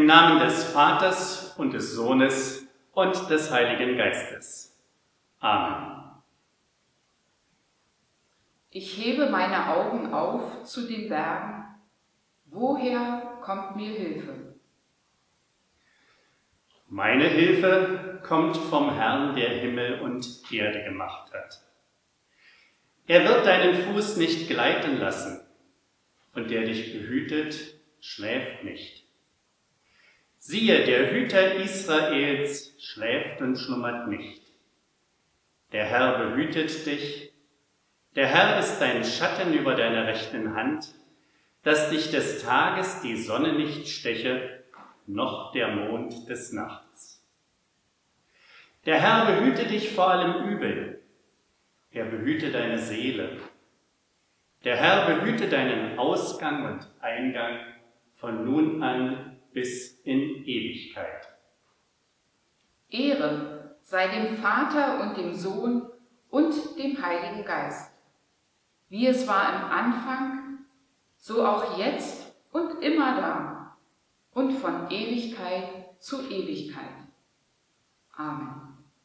Namen des Vaters und des Sohnes und des Heiligen Geistes. Amen. Ich hebe meine Augen auf zu den Bergen. Woher kommt mir Hilfe? Meine Hilfe kommt vom Herrn, der Himmel und Erde gemacht hat. Er wird deinen Fuß nicht gleiten lassen, und der dich behütet, schläft nicht. Siehe, der Hüter Israels schläft und schlummert nicht. Der Herr behütet dich. Der Herr ist dein Schatten über deiner rechten Hand, dass dich des Tages die Sonne nicht steche, noch der Mond des Nachts. Der Herr behüte dich vor allem Übel. Er behüte deine Seele. Der Herr behüte deinen Ausgang und Eingang von nun an bis in Ewigkeit. Ehre sei dem Vater und dem Sohn und dem Heiligen Geist, wie es war im Anfang, so auch jetzt und immer da und von Ewigkeit zu Ewigkeit. Amen.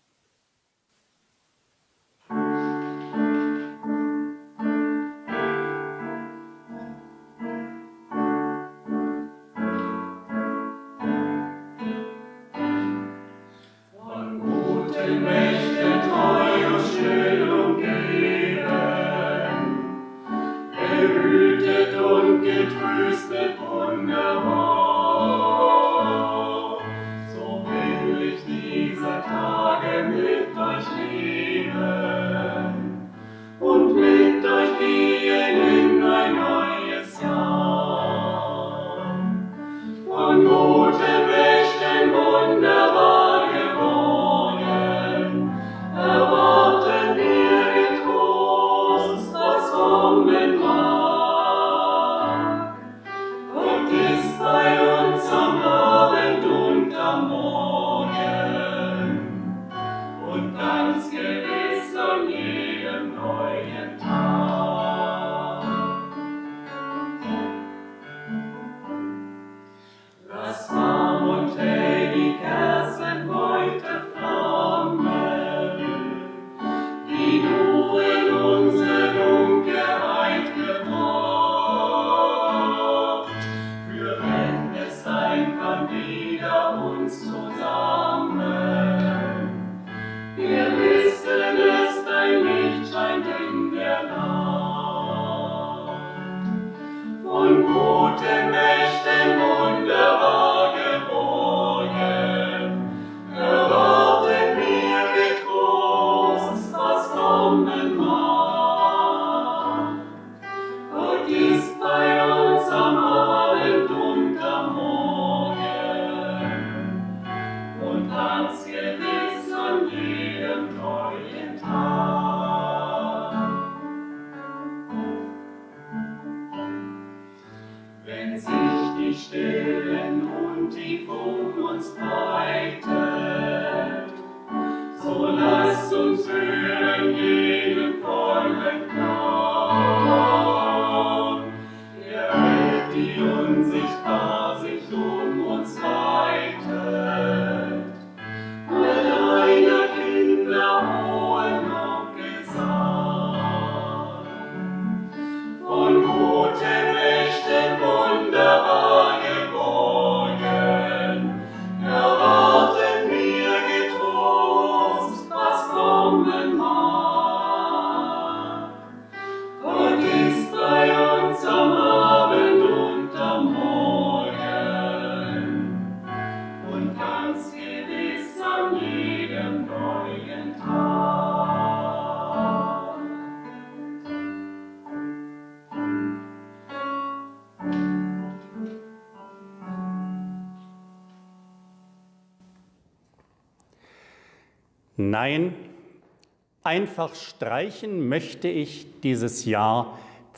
Nein, einfach streichen möchte ich dieses Jahr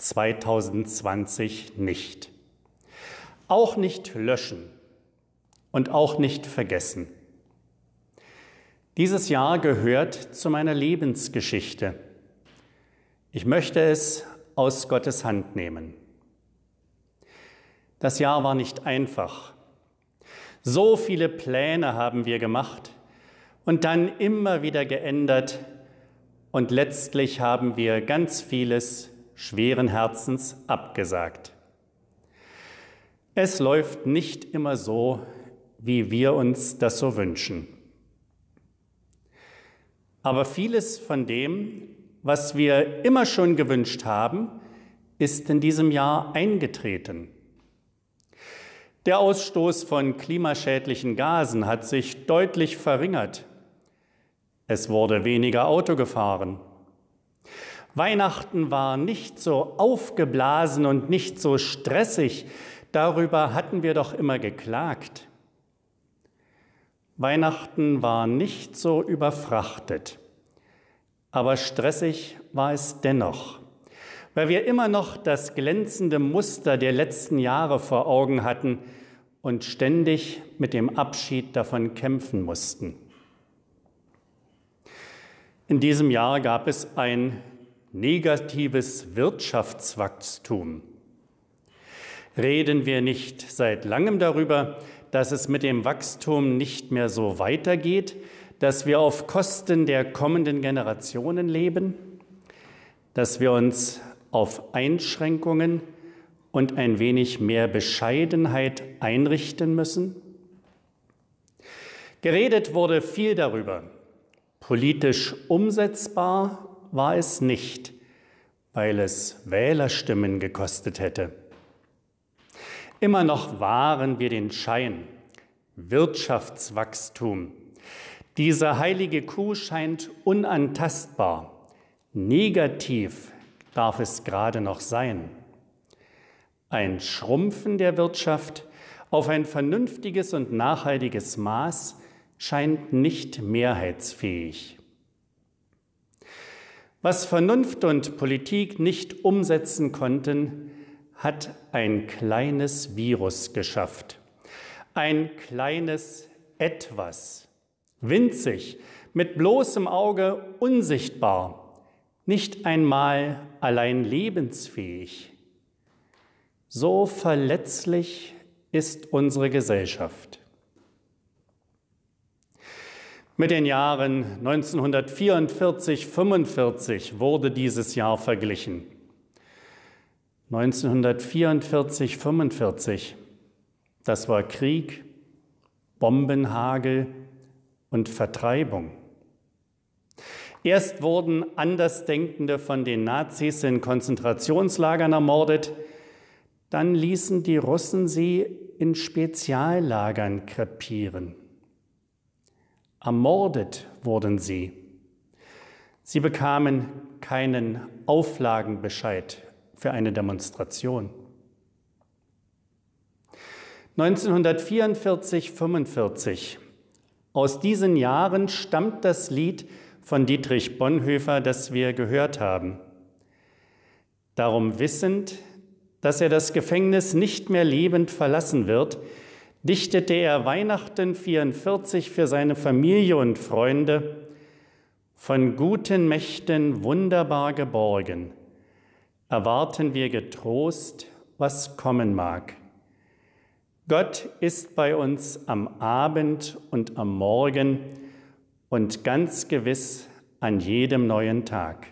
2020 nicht. Auch nicht löschen und auch nicht vergessen. Dieses Jahr gehört zu meiner Lebensgeschichte. Ich möchte es aus Gottes Hand nehmen. Das Jahr war nicht einfach. So viele Pläne haben wir gemacht und dann immer wieder geändert und letztlich haben wir ganz vieles schweren Herzens abgesagt. Es läuft nicht immer so, wie wir uns das so wünschen. Aber vieles von dem, was wir immer schon gewünscht haben, ist in diesem Jahr eingetreten. Der Ausstoß von klimaschädlichen Gasen hat sich deutlich verringert. Es wurde weniger Auto gefahren. Weihnachten war nicht so aufgeblasen und nicht so stressig. Darüber hatten wir doch immer geklagt. Weihnachten war nicht so überfrachtet. Aber stressig war es dennoch, weil wir immer noch das glänzende Muster der letzten Jahre vor Augen hatten und ständig mit dem Abschied davon kämpfen mussten. In diesem Jahr gab es ein negatives Wirtschaftswachstum. Reden wir nicht seit langem darüber, dass es mit dem Wachstum nicht mehr so weitergeht, dass wir auf Kosten der kommenden Generationen leben, dass wir uns auf Einschränkungen und ein wenig mehr Bescheidenheit einrichten müssen? Geredet wurde viel darüber. Politisch umsetzbar war es nicht, weil es Wählerstimmen gekostet hätte. Immer noch wahren wir den Schein. Wirtschaftswachstum. Diese heilige Kuh scheint unantastbar. Negativ darf es gerade noch sein. Ein Schrumpfen der Wirtschaft auf ein vernünftiges und nachhaltiges Maß scheint nicht mehrheitsfähig. Was Vernunft und Politik nicht umsetzen konnten, hat ein kleines Virus geschafft. Ein kleines Etwas, winzig, mit bloßem Auge unsichtbar, nicht einmal allein lebensfähig. So verletzlich ist unsere Gesellschaft. Mit den Jahren 1944-45 wurde dieses Jahr verglichen. 1944-45, das war Krieg, Bombenhagel und Vertreibung. Erst wurden Andersdenkende von den Nazis in Konzentrationslagern ermordet, dann ließen die Russen sie in Speziallagern krepieren. Ermordet wurden sie. Sie bekamen keinen Auflagenbescheid für eine Demonstration. 1944-45. Aus diesen Jahren stammt das Lied von Dietrich Bonhoeffer, das wir gehört haben. Darum wissend, dass er das Gefängnis nicht mehr lebend verlassen wird, dichtete er Weihnachten 44 für seine Familie und Freunde: Von guten Mächten wunderbar geborgen, erwarten wir getrost, was kommen mag. Gott ist bei uns am Abend und am Morgen und ganz gewiss an jedem neuen Tag.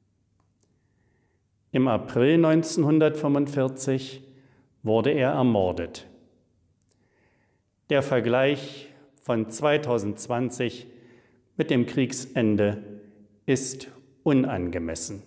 Im April 1945 wurde er ermordet. Der Vergleich von 2020 mit dem Kriegsende ist unangemessen.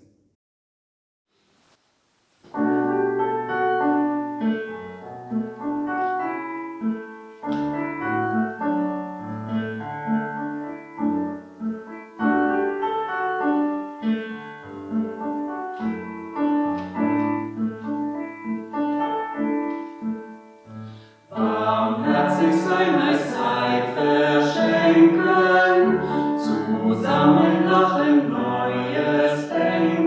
Barmherzig sein als Zeit verschenken, zusammen lachen, Neues denken.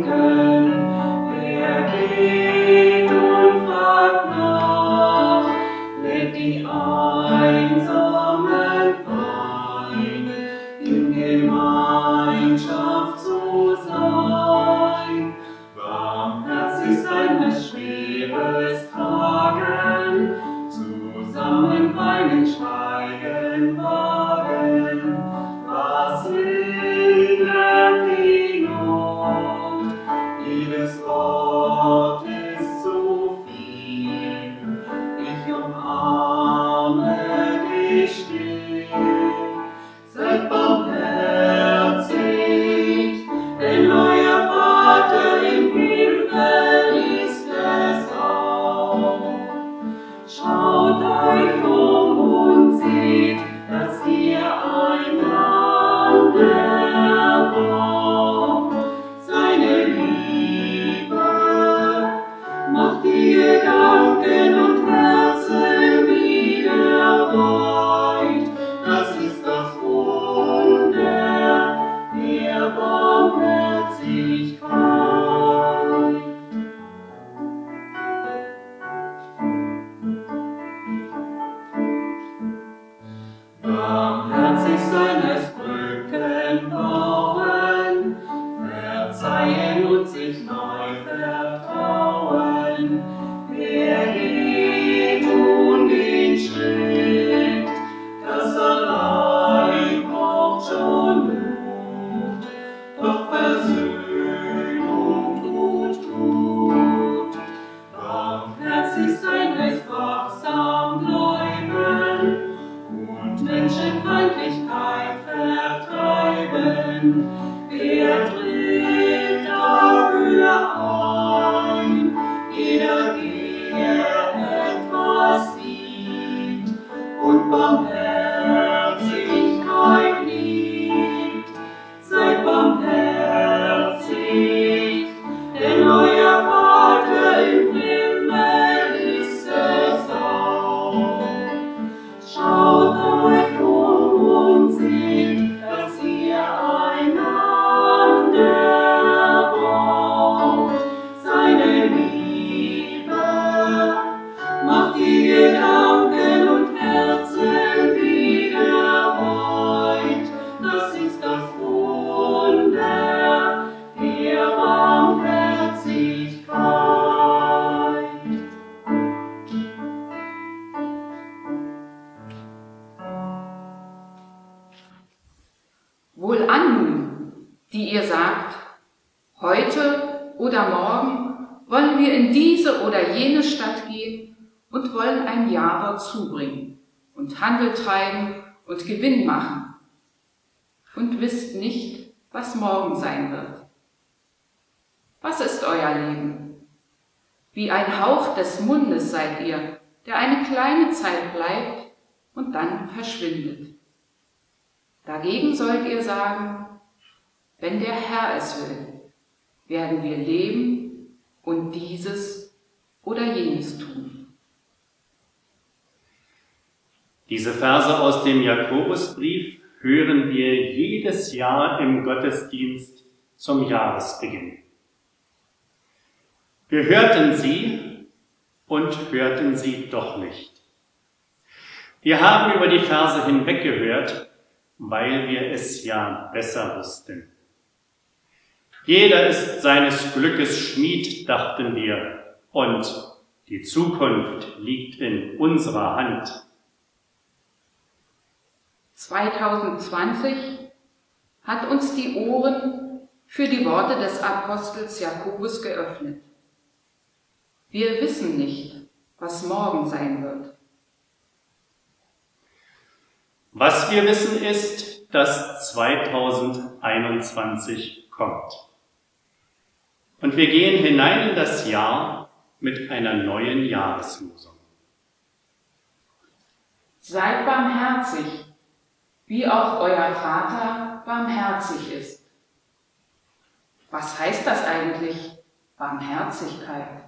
die Gedanken und Herzen wieder weit. Das ist das Wunder der Barmherzigkeit. Barmherzig seines Brücken bauen, verzeihen und sich neu vertrauen. Wer geht nun den Schritt, das allein braucht schon Mut, doch Versöhnung tut. Barmherzig sein heißt wachsam bleiben und Menschenfeindlichkeit vertreiben. Wer tritt dafür ein? Jeder, der etwas sieht und Barmherzigkeit liebt. Seid barmherzig, denn euer Vater im Himmel ist es auch. Schaut euch und seht, dass ihr einander braucht. Seine Liebe macht die Gedanken und Herzen wieder weit. Das ist das Wunder der Barmherzigkeit. Wohlan nun, die ihr sagt, heute oder morgen wollen wir in diese oder jene Stadt gehen und wollen ein Jahr dort zubringen und Handel treiben und Gewinn machen und wisst nicht, was morgen sein wird. Was ist euer Leben? Wie ein Hauch des Mundes seid ihr, der eine kleine Zeit bleibt und dann verschwindet. Dagegen sollt ihr sagen, wenn der Herr es will, werden wir leben und dieses oder jenes tun. Diese Verse aus dem Jakobusbrief hören wir jedes Jahr im Gottesdienst zum Jahresbeginn. Wir hörten sie und hörten sie doch nicht. Wir haben über die Verse hinweg gehört, weil wir es ja besser wussten. Jeder ist seines Glückes Schmied, dachten wir, und die Zukunft liegt in unserer Hand. 2020 hat uns die Ohren für die Worte des Apostels Jakobus geöffnet. Wir wissen nicht, was morgen sein wird. Was wir wissen ist, dass 2021 kommt. Und wir gehen hinein in das Jahr mit einer neuen Jahreslosung. Seid barmherzig, wie auch euer Vater barmherzig ist. Was heißt das eigentlich, Barmherzigkeit?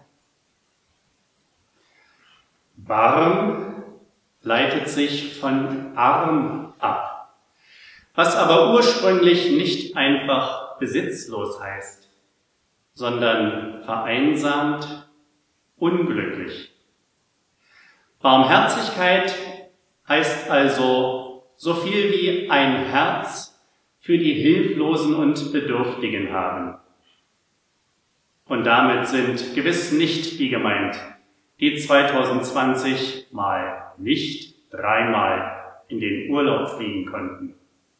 Barm leitet sich von arm ab, was aber ursprünglich nicht einfach besitzlos heißt, sondern vereinsamt, unglücklich. Barmherzigkeit heißt also so viel wie ein Herz für die Hilflosen und Bedürftigen haben. Und damit sind gewiss nicht die gemeint, die 2020 mal nicht dreimal in den Urlaub fliegen konnten.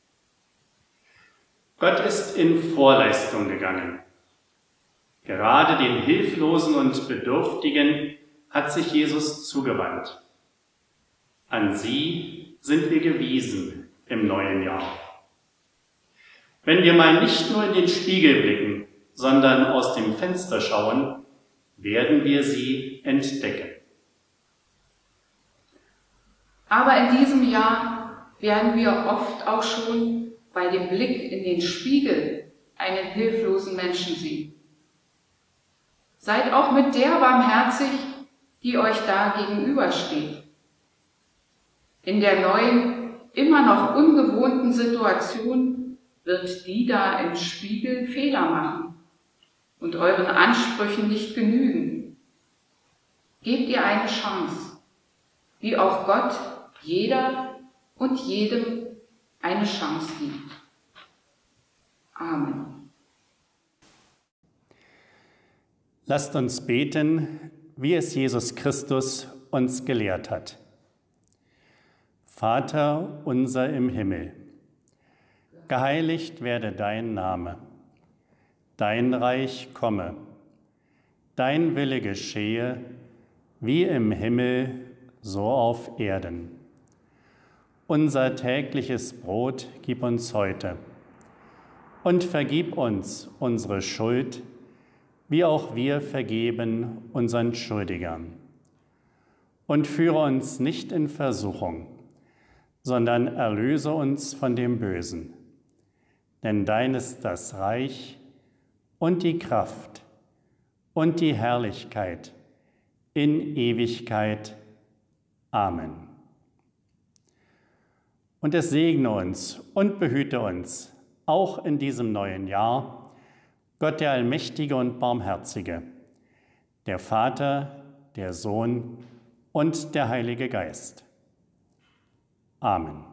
Gott ist in Vorleistung gegangen. Gerade den Hilflosen und Bedürftigen hat sich Jesus zugewandt. An sie sind wir gewiesen im neuen Jahr. Wenn wir mal nicht nur in den Spiegel blicken, sondern aus dem Fenster schauen, werden wir sie entdecken. Aber in diesem Jahr werden wir oft auch schon bei dem Blick in den Spiegel einen hilflosen Menschen sehen. Seid auch mit der barmherzig, die euch da gegenübersteht. In der neuen, immer noch ungewohnten Situation wird die da im Spiegel Fehler machen und euren Ansprüchen nicht genügen. Gebt ihr eine Chance, wie auch Gott jeder und jedem eine Chance gibt. Amen. Lasst uns beten, wie es Jesus Christus uns gelehrt hat. Vater unser im Himmel, geheiligt werde dein Name, dein Reich komme, dein Wille geschehe, wie im Himmel, so auf Erden. Unser tägliches Brot gib uns heute und vergib uns unsere Schuld, wie auch wir vergeben unseren Schuldigern. Und führe uns nicht in Versuchung, sondern erlöse uns von dem Bösen. Denn dein ist das Reich und die Kraft und die Herrlichkeit in Ewigkeit. Amen. Und es segne uns und behüte uns, auch in diesem neuen Jahr, Gott der Allmächtige und Barmherzige, der Vater, der Sohn und der Heilige Geist. Amen.